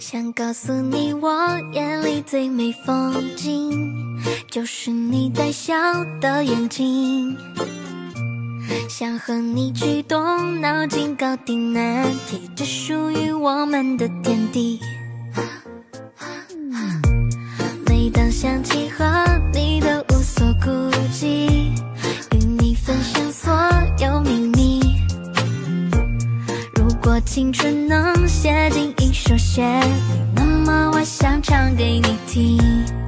想告诉你，我眼里最美风景，就是你带笑的眼睛。想和你去动脑筋，搞定难题，只属于我们的天地。每当想起和你的无所顾忌，与你分享所有秘密。如果青春能写进一首旋律，那么我想唱给你听。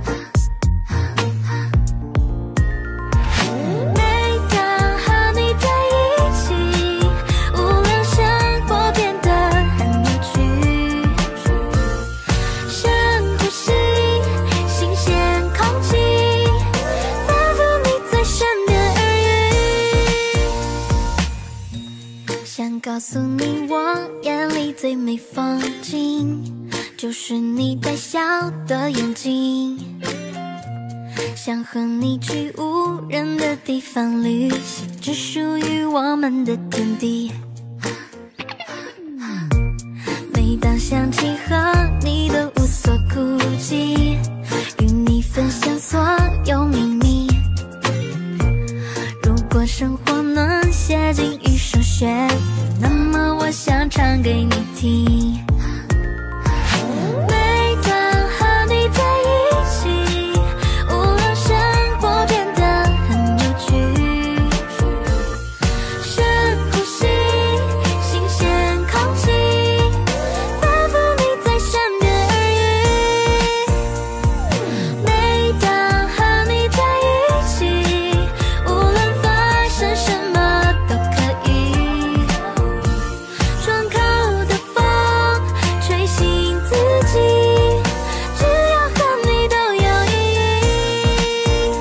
每当和你在一起，无论生活变得很有趣，深呼吸新鲜空气，仿佛你在身边耳语。想告诉你，我眼里最美风景，就是你带笑的眼睛。想和你去无人的地方旅行，只属于我们的天地。每当想起和你的无所顾忌，与你分享所有秘密。如果生活能写进一首旋律，那么我想唱给你听。每当和你在一起，无论生活变得很有趣，深呼吸新鲜空气，仿佛你在身边耳语。每当和你在一起，无论发生什么都可以，窗口的风吹醒自己，只要和你都有意义。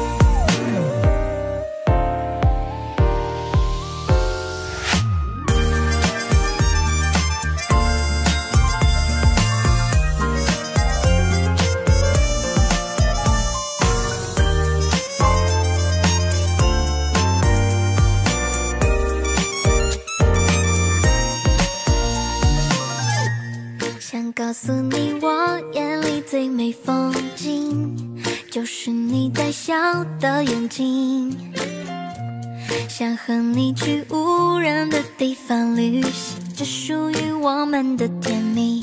想告诉你，我眼里最美风景，就是你带笑的眼睛。想和你去无人的地方旅行，只属于我们的甜蜜。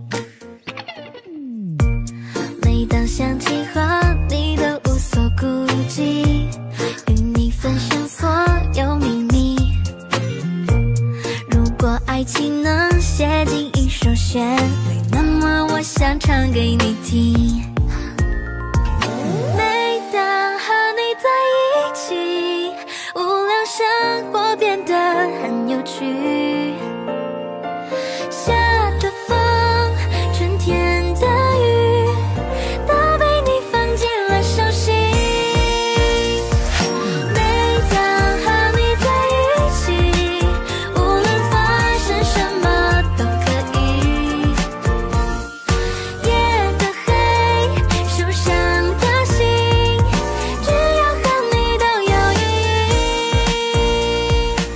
每当想起和你的无所顾忌，与你分享所有秘密。如果爱情能写进一首旋律，那么我想唱给你听。每当和你在一起，无论生活变得很有趣，夏的风，春天的雨，都被你放进了手心。每当和你在一起，无论发生什么都可以，夜的黑，受伤的心，只要和你都有意义。